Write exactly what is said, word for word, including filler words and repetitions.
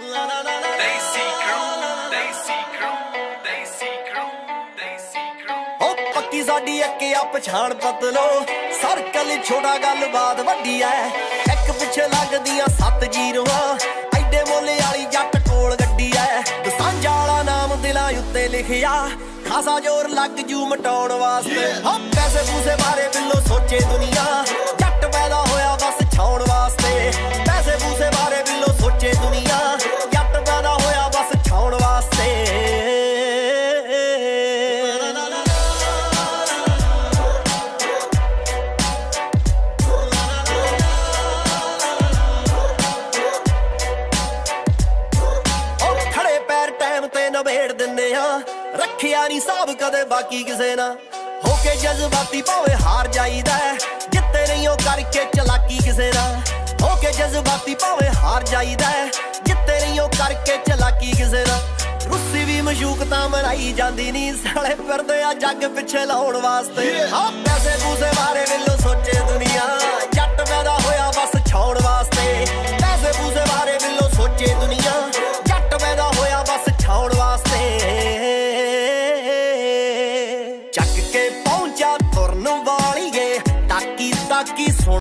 Desi crew, Desi crew, Desi crew, Desi crew। ओ पक्की साडी एक आ पछाण पतलो, circle छोटा गलबात वड्डी ऐ। एक पिछे लगदियां सत्त जीरोआं, एडे मोले वाली जट कोल गड्डी ऐ। दसांझा वाला नाम दिलां उत्ते लिखिया, खासा जोर लग जू मटाउण वास्ते। हो पैसे पूसे बारे बिल्लो सोचे दुनिया, जट पैदा होया बस छाउण वास्ते। पैसे पूसे बारे बिल्लो सोचे दुनिया, जट पैदा होया बस छाउण वास्ते। खड़े पैर टाइम ते नवेड़ दिन्ने आ, रखिया नहीं साहब कदे बाकी किसे ना। होके जज्बाती भावे हार जाईदा, जित्ते नहीं हो करके चलाकी किसे ना। होके जज्बाती भावे हार जाईदा, जित्ते नहीं हो करके चलाकी किसे ना। रुस्सी भी मशूक तां मनाई जांदी नी, साले फिरदे आ जग पिछे लाउण वास्ते। हाँ पैसे पूसे बारे बिल्लो सोचे दुनिया,